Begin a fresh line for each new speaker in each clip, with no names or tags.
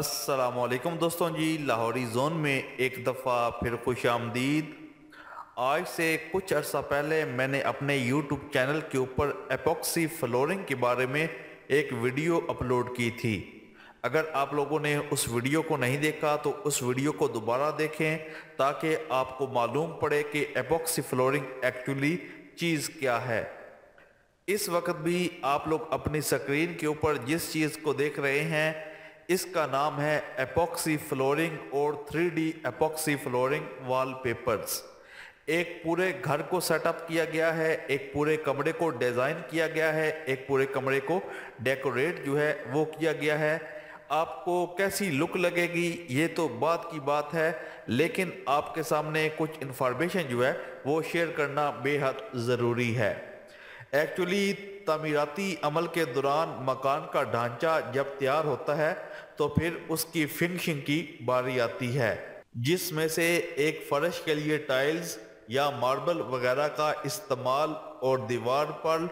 अस्सलामुअलैकुम दोस्तों जी, लाहौरी जोन में एक दफ़ा फिर खुश आमदीद। आज से कुछ अर्सा पहले मैंने अपने यूट्यूब चैनल के ऊपर एपॉक्सी फ्लोरिंग के बारे में एक वीडियो अपलोड की थी। अगर आप लोगों ने उस वीडियो को नहीं देखा तो उस वीडियो को दोबारा देखें ताकि आपको मालूम पड़े कि एपॉक्सी फ्लोरिंग एक्चुअली चीज़ क्या है। इस वक्त भी आप लोग अपनी स्क्रीन के ऊपर जिस चीज़ को देख रहे हैं इसका नाम है एपॉक्सी फ्लोरिंग और 3D एपॉक्सी फ्लोरिंग वॉलपेपर्स। एक पूरे घर को सेटअप किया गया है, एक पूरे कमरे को डिज़ाइन किया गया है, एक पूरे कमरे को डेकोरेट जो है वो किया गया है। आपको कैसी लुक लगेगी ये तो बात की बात है, लेकिन आपके सामने कुछ इन्फॉर्मेशन जो है वो शेयर करना बेहद ज़रूरी है। एक्चुअली तामीराती अमल के दौरान मकान का ढांचा जब तैयार होता है तो फिर उसकी फिनिशिंग की बारी आती है, जिसमें से एक फर्श के लिए टाइल्स या मार्बल वगैरह का इस्तेमाल और दीवार पर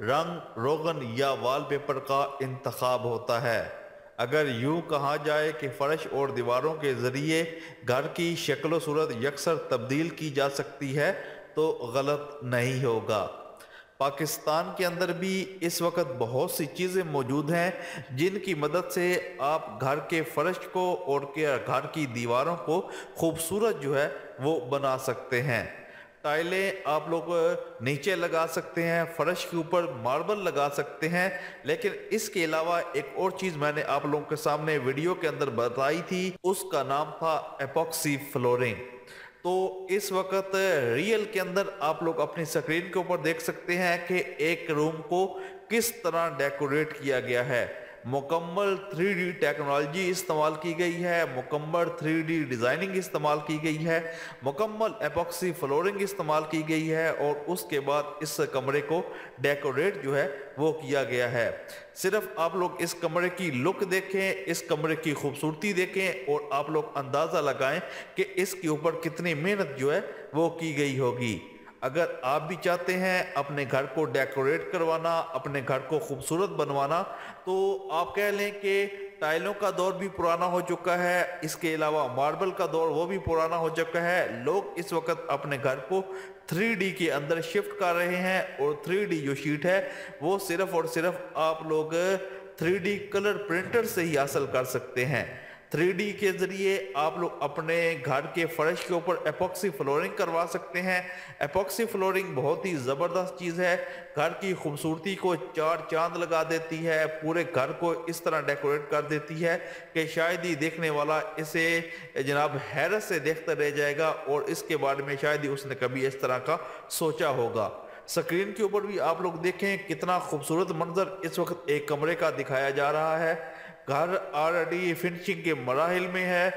रंग रोगन या वॉलपेपर का इंतखाब होता है। अगर यूं कहा जाए कि फर्श और दीवारों के ज़रिए घर की शक्ल सूरत यकसर तब्दील की जा सकती है तो गलत नहीं होगा। पाकिस्तान के अंदर भी इस वक्त बहुत सी चीज़ें मौजूद हैं जिनकी मदद से आप घर के फर्श को और के घर की दीवारों को खूबसूरत जो है वो बना सकते हैं। टाइलें आप लोग नीचे लगा सकते हैं, फर्श के ऊपर मार्बल लगा सकते हैं, लेकिन इसके अलावा एक और चीज़ मैंने आप लोगों के सामने वीडियो के अंदर बताई थी, उसका नाम था एपॉक्सी फ्लोरिंग। तो इस वक्त रियल के अंदर आप लोग अपनी स्क्रीन के ऊपर देख सकते हैं कि एक रूम को किस तरह डेकोरेट किया गया है। मुकम्मल 3D टेक्नोलॉजी इस्तेमाल की गई है, मुकम्मल 3D डिज़ाइनिंग इस्तेमाल की गई है, मुकम्मल एपॉक्सी फ्लोरिंग इस्तेमाल की गई है और उसके बाद इस कमरे को डेकोरेट जो है वो किया गया है। सिर्फ आप लोग इस कमरे की लुक देखें, इस कमरे की खूबसूरती देखें और आप लोग अंदाज़ा लगाएं कि इसके ऊपर कितनी मेहनत जो है वो की गई होगी। अगर आप भी चाहते हैं अपने घर को डेकोरेट करवाना, अपने घर को खूबसूरत बनवाना, तो आप कह लें कि टाइलों का दौर भी पुराना हो चुका है, इसके अलावा मार्बल का दौर वो भी पुराना हो चुका है। लोग इस वक्त अपने घर को 3D के अंदर शिफ्ट कर रहे हैं और 3D जो शीट है वो सिर्फ और सिर्फ आप लोग 3D कलर प्रिंटर से ही हासिल कर सकते हैं। 3D के ज़रिए आप लोग अपने घर के फर्श के ऊपर एपॉक्सी फ्लोरिंग करवा सकते हैं। एपॉक्सी फ्लोरिंग बहुत ही ज़बरदस्त चीज़ है, घर की खूबसूरती को चार चांद लगा देती है, पूरे घर को इस तरह डेकोरेट कर देती है कि शायद ही देखने वाला इसे जनाब हैरत से देखता रह जाएगा और इसके बारे में शायद ही उसने कभी इस तरह का सोचा होगा। स्क्रीन के ऊपर भी आप लोग देखें कितना खूबसूरत मंजर इस वक्त एक कमरे का दिखाया जा रहा है। घर ऑलरेडी फिनिशिंग के मराहिल में है,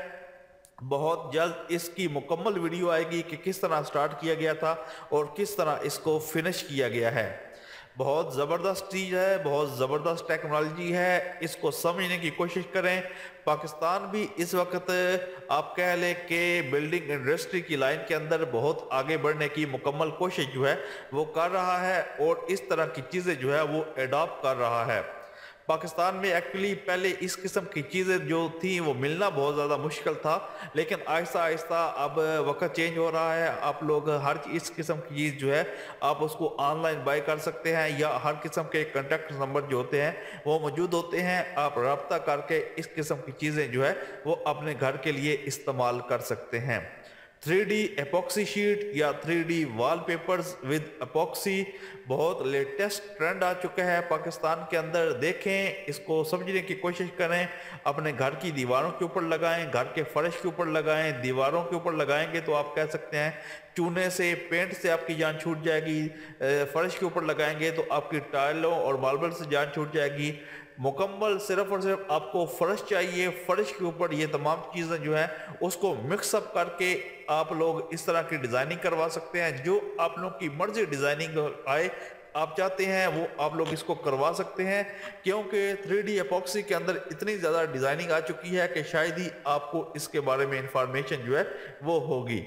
बहुत जल्द इसकी मुकम्मल वीडियो आएगी कि किस तरह स्टार्ट किया गया था और किस तरह इसको फिनिश किया गया है। बहुत ज़बरदस्त चीज़ है, बहुत ज़बरदस्त टेक्नोलॉजी है, इसको समझने की कोशिश करें। पाकिस्तान भी इस वक्त आप कह लें कि बिल्डिंग इंडस्ट्री की लाइन के अंदर बहुत आगे बढ़ने की मुकम्मल कोशिश जो है वो कर रहा है और इस तरह की चीज़ें जो है वो एडॉप्ट कर रहा है। पाकिस्तान में एक्चुअली पहले इस किस्म की चीज़ें जो थी वो मिलना बहुत ज़्यादा मुश्किल था, लेकिन आहिस्ता आहिस्ता अब वक्त चेंज हो रहा है। आप लोग हर इस किस्म की चीज़ जो है आप उसको ऑनलाइन बाय कर सकते हैं या हर किस्म के कॉन्टैक्ट नंबर जो होते हैं वो मौजूद होते हैं, आप रब्ता करके इस किस्म की चीज़ें जो है वो अपने घर के लिए इस्तेमाल कर सकते हैं। 3D एपॉक्सी शीट या 3D वॉलपेपर्स विद एपॉक्सी बहुत लेटेस्ट ट्रेंड आ चुका है पाकिस्तान के अंदर। देखें, इसको समझने की कोशिश करें, अपने घर की दीवारों के ऊपर लगाएं, घर के फर्श के ऊपर लगाएं। दीवारों के ऊपर लगाएंगे तो आप कह सकते हैं चूने से पेंट से आपकी जान छूट जाएगी, फर्श के ऊपर लगाएंगे तो आपकी टाइलों और मार्बल से जान छूट जाएगी। मुकम्मल सिर्फ और सिर्फ आपको फर्श चाहिए, फर्श के ऊपर ये तमाम चीज़ें जो हैं उसको मिक्सअप करके आप लोग इस तरह की डिज़ाइनिंग करवा सकते हैं। जो आप लोग की मर्जी डिज़ाइनिंग आए आप चाहते हैं वो आप लोग इसको करवा सकते हैं, क्योंकि 3D एपॉक्सी के अंदर इतनी ज़्यादा डिज़ाइनिंग आ चुकी है कि शायद ही आपको इसके बारे में इंफॉर्मेशन जो है वो होगी।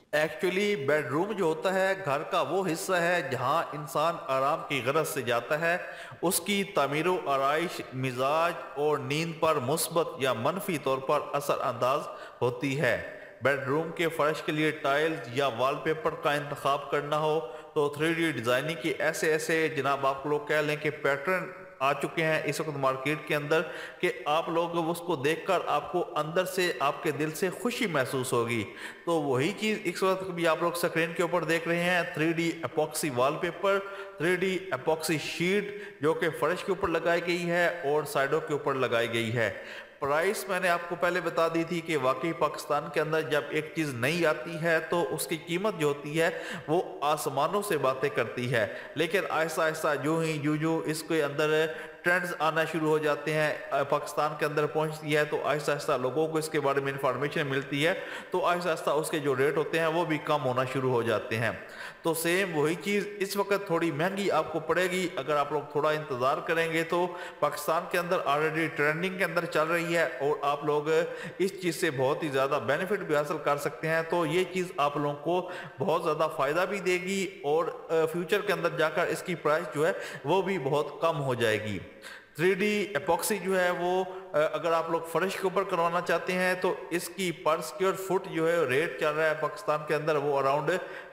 एक्चुअली बेडरूम जो होता है घर का वो हिस्सा है जहां इंसान आराम की गरज से जाता है। उसकी तामीर व आराइश मिजाज और नींद पर मुस्बत या मनफी तौर पर असरअंदाज होती है। बेडरूम के फर्श के लिए टाइल्स या वॉलपेपर का इंतखाब करना हो तो 3D डिज़ाइनिंग के ऐसे ऐसे जनाब आप लोग कह लें कि पैटर्न आ चुके हैं इस वक्त मार्केट के अंदर कि आप लोग उसको देखकर आपको अंदर से आपके दिल से खुशी महसूस होगी। तो वही चीज़ इस वक्त भी आप लोग स्क्रीन के ऊपर देख रहे हैं, 3D epoxy wallpaper, 3D epoxy sheet जो कि फर्श के ऊपर लगाई गई है और साइडों के ऊपर लगाई गई है। प्राइस मैंने आपको पहले बता दी थी कि वाकई पाकिस्तान के अंदर जब एक चीज़ नई आती है तो उसकी कीमत जो होती है वो आसमानों से बातें करती है, लेकिन आहिस्ता आहिस्ता जो इसके अंदर ट्रेंड्स आना शुरू हो जाते हैं, पाकिस्तान के अंदर पहुंचती है तो आहिस्ता आहिस्ता लोगों को इसके बारे में इंफॉर्मेशन मिलती है, तो आहिस्ता आहिस्ता उसके जो रेट होते हैं वो भी कम होना शुरू हो जाते हैं। तो सेम वही चीज़ इस वक्त थोड़ी महंगी आपको पड़ेगी, अगर आप लोग थोड़ा इंतज़ार करेंगे तो पाकिस्तान के अंदर ऑलरेडी ट्रेंडिंग के अंदर चल रही है और आप लोग इस चीज़ से बहुत ही ज़्यादा बेनिफिट भी हासिल कर सकते हैं। तो ये चीज़ आप लोगों को बहुत ज़्यादा फ़ायदा भी देगी और फ्यूचर के अंदर जाकर इसकी प्राइस जो है वो भी बहुत कम हो जाएगी। 3D एपॉक्सी जो है वो अगर आप लोग फर्श के ऊपर करवाना चाहते हैं तो इसकी पर स्क्वायर फुट जो है रेट चल रहा है पाकिस्तान के अंदर वो अराउंड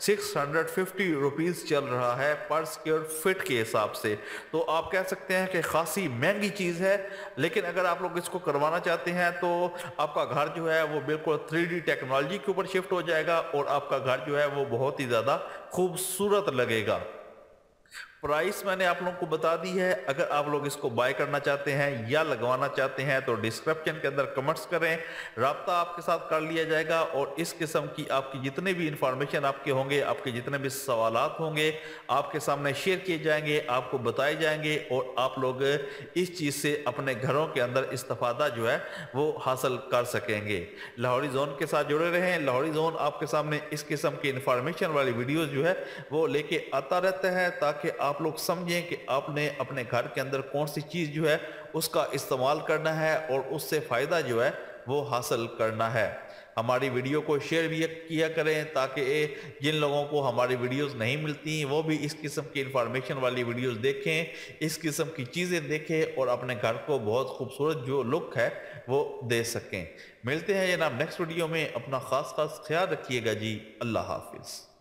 650 रुपीज़ चल रहा है पर स्क्वायर फिट के हिसाब से। तो आप कह सकते हैं कि खासी महंगी चीज़ है, लेकिन अगर आप लोग इसको करवाना चाहते हैं तो आपका घर जो है वो बिल्कुल 3D टेक्नोलॉजी के ऊपर शिफ्ट हो जाएगा और आपका घर जो है वो बहुत ही ज़्यादा खूबसूरत लगेगा। प्राइस मैंने आप लोगों को बता दी है, अगर आप लोग इसको बाय करना चाहते हैं या लगवाना चाहते हैं तो डिस्क्रिप्शन के अंदर कमेंट्स करें, राब्ता आपके साथ कर लिया जाएगा और इस किस्म की आपकी जितने भी इंफॉर्मेशन आपके होंगे, आपके जितने भी सवालात होंगे आपके सामने शेयर किए जाएंगे, आपको बताए जाएंगे और आप लोग इस चीज़ से अपने घरों के अंदर इस्तेफादा जो है वो हासिल कर सकेंगे। लाहौरी जोन के साथ जुड़े रहें, लाहौरी जोन आपके सामने इस किस्म की इंफॉर्मेशन वाली वीडियोज़ जो है वो लेके आता रहता है ताकि आप लोग समझें कि आपने अपने घर के अंदर कौन सी चीज़ जो है उसका इस्तेमाल करना है और उससे फ़ायदा जो है वो हासिल करना है। हमारी वीडियो को शेयर भी किया करें ताकि जिन लोगों को हमारी वीडियोस नहीं मिलती वो भी इस किस्म की इंफॉर्मेशन वाली वीडियोस देखें, इस किस्म की चीज़ें देखें और अपने घर को बहुत खूबसूरत जो लुक है वो दे सकें। मिलते हैं जनाब नेक्स्ट वीडियो में, अपना ख़ास ख्याल रखिएगा जी। अल्लाह हाफिज़।